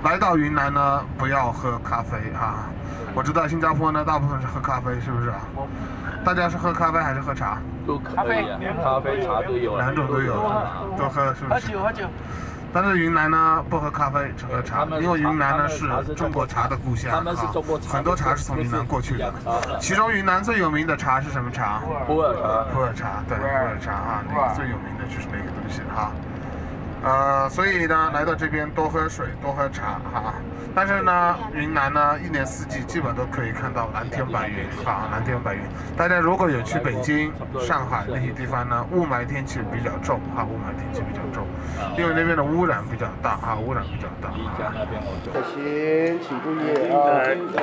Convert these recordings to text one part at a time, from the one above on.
来到云南呢，不要喝咖啡啊！我知道新加坡呢，大部分是喝咖啡，是不是啊？大家是喝咖啡还是喝茶？ 都可以啊，咖啡、茶都有， 两种都有，都喝是不是？ 喝酒。 但是云南呢不喝咖啡，只喝茶，因为云南呢是中国茶的故乡， 他们是中国茶， 很多茶是从云南过去的。其中云南最有名的茶是什么茶？ 普洱茶。 普洱茶，对，普洱茶啊，那个最有名的就是那个东西哈。所以呢，来到这边多喝水，多喝茶哈。但是呢，云南呢一年四季基本都可以看到蓝天白云哈，蓝天白云。大家如果有去北京、上海那些地方呢，雾霾天气比较重哈，雾霾天气比较重，因为那边的污染比较大哈，污染比较大。 丽江那边我就。 先请注意啊！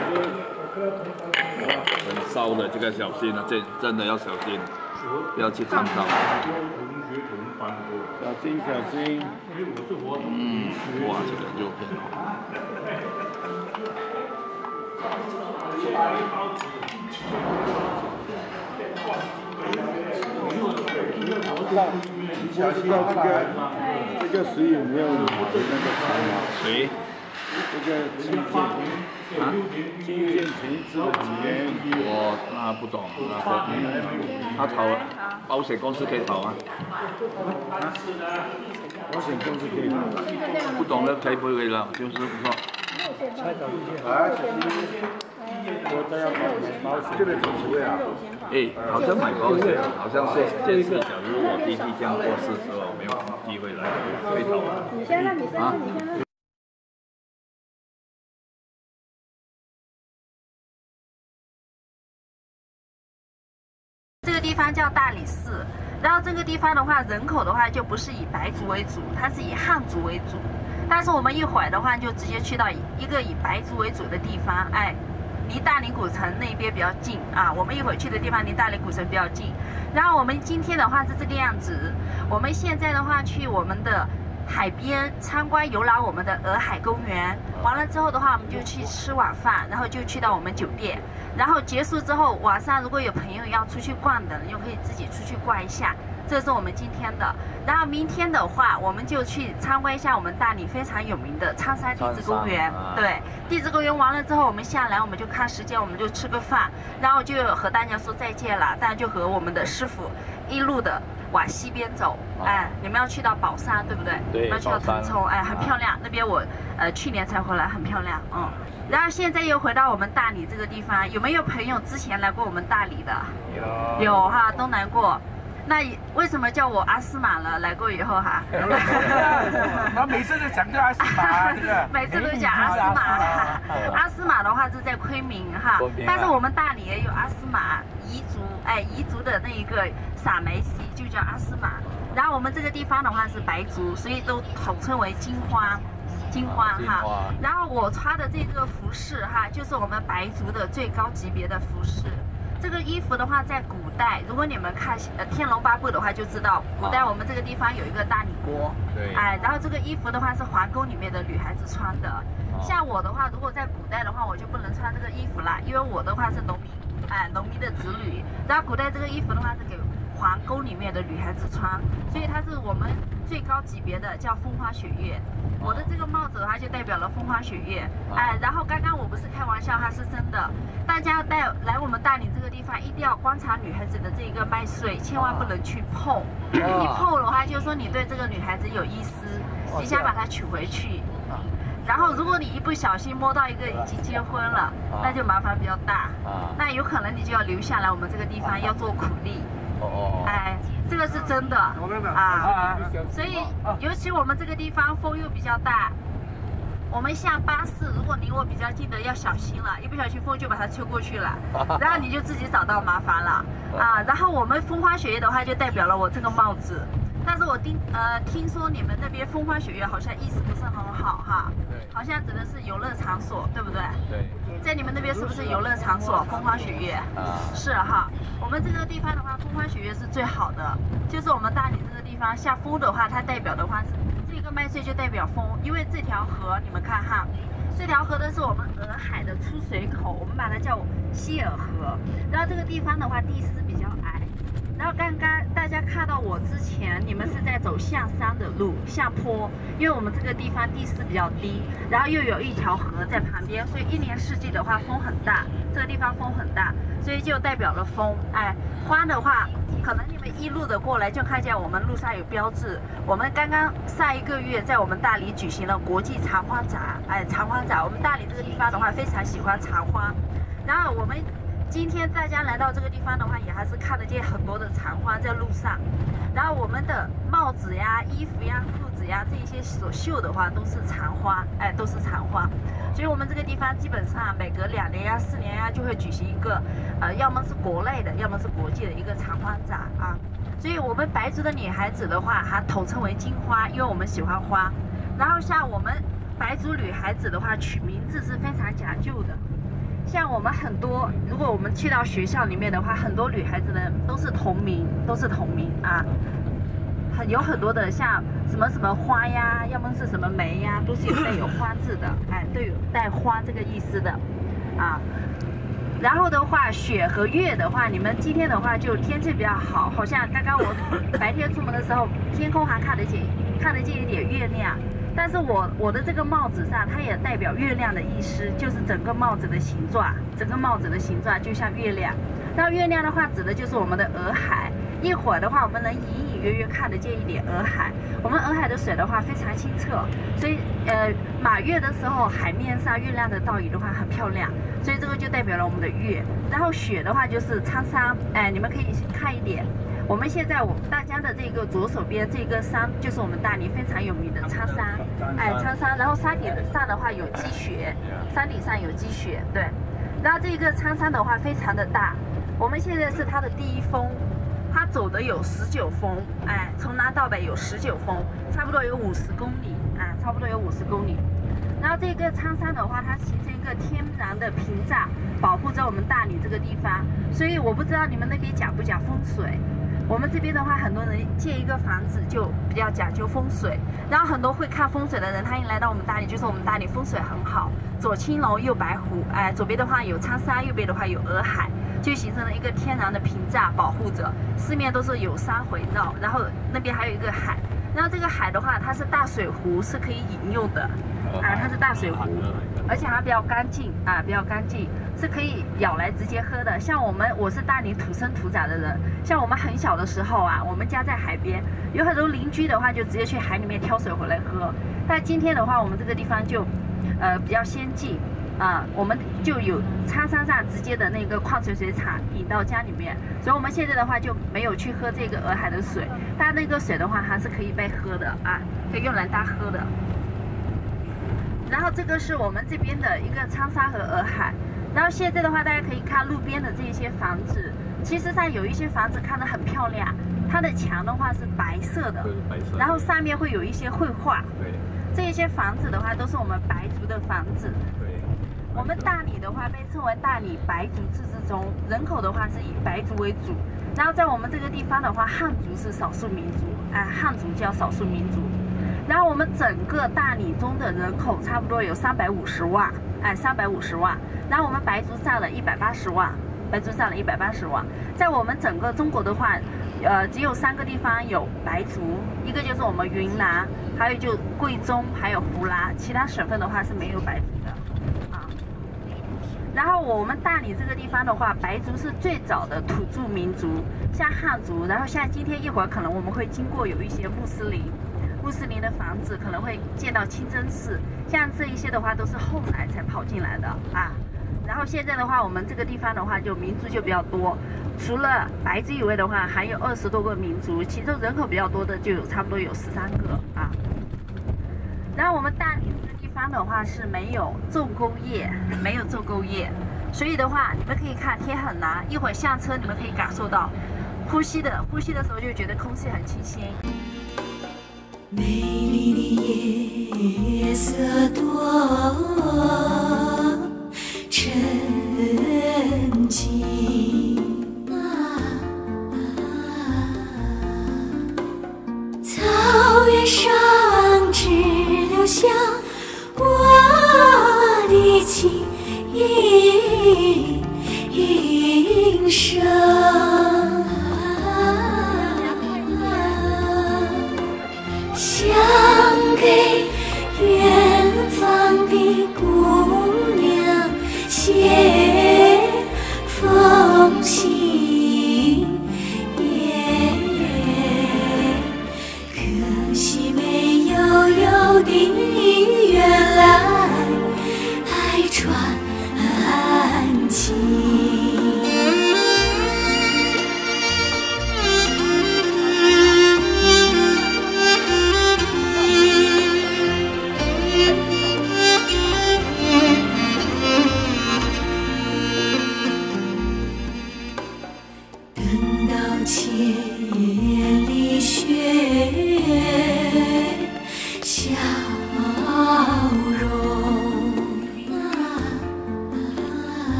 很烧的，这个小心啊，这真的要小心，不要去烫到。 小心。 哇，这个肉片好。 我知道这个水有没有你的那个茶吗？ 水？ 这个金建啊，金建城市的几年？ 我那不懂，他投保险公司可以投啊？ 保险公司可以投。 不懂的可以不可以了？就是说。 我都要买保险，这边怎么啊？ 哎，好像买保险，好像是这次假如我弟弟这样过世的时候没有机会来，可以投啊。 这个地方叫大理寺，然后这个地方的话，人口的话就不是以白族为主，它是以汉族为主。但是我们一会儿的话，就直接去到一个以白族为主的地方，哎，离大理古城那边比较近啊。我们一会儿去的地方离大理古城比较近。然后我们今天的话是这个样子，我们现在的话去我们的海边参观游览我们的洱海公园，完了之后的话，我们就去吃晚饭，然后就去到我们酒店。然后结束之后，晚上如果有朋友要出去逛的，又可以自己出去逛一下。这是我们今天的，然后明天的话，我们就去参观一下我们大理非常有名的苍山地质公园。对，地质公园完了之后，我们下来，我们就看时间，我们就吃个饭，然后就和大家说再见了。大家就和我们的师傅一路的往西边走。哎，你们要去到宝山，对不对？ 对， 要去到腾冲，哎，很漂亮。那边我去年才回来，很漂亮。然后现在又回到我们大理这个地方，有没有朋友之前来过我们大理的？有哈，都来过。那为什么叫我阿斯玛了？来过以后哈， 我每次都讲叫阿斯玛， 每次都讲阿斯玛。阿斯玛的话是在昆明哈，但是我们大理也有阿斯玛彝族，哎，彝族的那一个撒梅西就叫阿斯玛。然后我们这个地方的话是白族，所以都统称为金花。金花哈，然后我穿的这个服饰哈，就是我们白族的最高级别的服饰。这个衣服的话，在古代，如果你们看《天龙八部》的话，就知道古代我们这个地方有一个大理国。 对。 哎，然后这个衣服的话是皇宫里面的女孩子穿的。像我的话，如果在古代的话，我就不能穿这个衣服啦，因为我的话是农民，哎，农民的子女。然后古代这个衣服的话是给皇宫里面的女孩子穿，所以它是我们最高级别的，叫风花雪月。我的这个帽子的话就代表了风花雪月，哎，然后刚刚我不是开玩笑，它是真的。大家来我们大理这个地方，一定要观察女孩子的这个麦穗，千万不能去碰。一碰的话，就是说你对这个女孩子有意思，你想把她娶回去。然后如果你一不小心摸到一个已经结婚了，那就麻烦比较大。那有可能你就要留下来我们这个地方要做苦力。哎，这个是真的啊，所以尤其我们这个地方风又比较大，我们下巴士如果离我比较近的要小心了，一不小心风就把它吹过去了，然后你就自己找到麻烦了啊。然后我们风花雪月的话就代表了我这个帽子，但是我听说你们那边风花雪月好像意思不是很好哈，好像指的是游乐场所，对不对？ 对。 在你们那边是不是游乐场所风花雪月？是哈。我们这个地方的话，风花雪月是最好的，就是我们大理这个地方下风的话，它代表的话是这个麦穗就代表风，因为这条河你们看哈，这条河呢是我们洱海的出水口，我们把它叫希尔河。然后这个地方的话，地势比较矮， 然后刚刚大家看到我之前，你们是在走下山的路，下坡，因为我们这个地方地势比较低，然后又有一条河在旁边，所以一年四季的话风很大，这个地方风很大，所以就代表了风。哎，花的话，可能你们一路的过来就看见我们路上有标志。我们刚刚上一个月在我们大理举行了国际长花展，哎，长花展，我们大理这个地方的话非常喜欢长花，然后我们。今天大家来到这个地方的话，也还是看得见很多的长花在路上。然后我们的帽子呀、衣服呀、裤子呀，这些所绣的话都是长花，哎，都是长花。所以我们这个地方基本上每隔2年呀、4年呀就会举行一个，要么是国内的，要么是国际的一个长花展啊。所以我们白族的女孩子的话，还统称为金花，因为我们喜欢花。然后像我们白族女孩子的话，取名字是非常讲究的。像我们很多，如果我们去到学校里面的话，很多女孩子呢都是同名啊，有很多的像什么什么花呀，要么是什么梅呀，都是有带有花字的，哎，都有带花这个意思的，啊。然后的话，雪和月的话，你们今天的话就天气比较好，好像刚刚我白天出门的时候，天空还看得见一点月亮。但是我的这个帽子上，它也代表月亮的意思，就是整个帽子的形状，就像月亮。然后月亮的话，指的就是我们的洱海。一会儿的话，我们能隐隐约约看得见一点洱海。我们洱海的水的话非常清澈，所以满月的时候，海面上月亮的倒影的话很漂亮，所以这个就代表了我们的月。然后雪的话就是苍山，哎，你们可以看一点。我们现在大家的这个左手边这个山就是我们大理非常有名的苍山，哎，苍山。然后山顶上的话有积雪，山顶上有积雪，对。然后这个苍山的话非常的大，我们现在是它的第一峰，它走的有19峰，哎，从南到北有19峰，差不多有50公里，哎，差不多有50公里。然后这个苍山的话，它形成一个天然的屏障，保护着我们大理这个地方。所以我不知道你们那边讲不讲风水。我们这边的话，很多人建一个房子就比较讲究风水，然后很多会看风水的人，他一来到我们大理就说我们大理风水很好，左青龙右白虎，哎，左边的话有苍山，右边的话有洱海，就形成了一个天然的屏障保护着，四面都是有山围绕，然后那边还有一个海，然后这个海的话，它是大水湖，是可以饮用的，啊，它是大水湖，而且还比较干净啊，比较干净。是可以舀来直接喝的。像我是大理土生土长的人，像我们很小的时候啊，我们家在海边，有很多邻居的话就直接去海里面挑水回来喝。但今天的话，我们这个地方就比较先进啊，我们就有苍山上直接的那个矿泉水厂引到家里面，所以我们现在的话就没有去喝这个洱海的水，但那个水的话还是可以被喝的啊，可以用来搭喝的。然后这个是我们这边的一个苍山和洱海。然后现在的话，大家可以看路边的这些房子，其实上有一些房子看得很漂亮，它的墙的话是白色的，然后上面会有一些绘画。这些房子的话都是我们白族的房子。我们大理的话被称为大理白族自治州，人口的话是以白族为主。然后在我们这个地方的话，汉族是少数民族，汉族叫少数民族。然后我们整个大理中的人口差不多有350万，350万。然后我们白族占了180万，在我们整个中国的话，只有3个地方有白族，一个就是我们云南，还有就贵州，还有湖南，其他省份的话是没有白族的啊。然后我们大理这个地方的话，白族是最早的土著民族，像汉族，然后像今天一会儿可能我们会经过有一些穆斯林的房子，可能会见到清真寺，像这一些的话都是后来才跑进来的啊。然后现在的话，我们这个地方的话就民族就比较多，除了白族以外的话，还有20多个民族，其中人口比较多的就有差不多有13个啊。然后我们大理这个地方的话是没有重工业，所以的话你们可以看天很蓝，一会儿下车你们可以感受到呼吸的时候就觉得空气很清新。 美丽的夜色多沉静，草原上只留下我的情声。